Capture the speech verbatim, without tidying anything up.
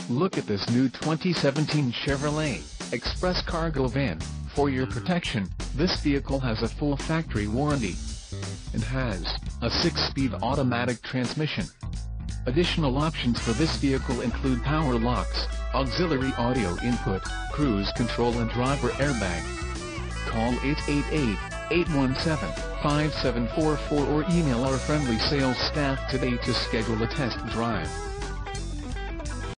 Look at this new twenty seventeen Chevrolet Express Cargo Van. For your protection, this vehicle has a full factory warranty. It has a six-speed automatic transmission. Additional options for this vehicle include power locks, auxiliary audio input, cruise control and driver airbag. Call eight eight eight, eight one seven, five seven four four or email our friendly sales staff today to schedule a test drive.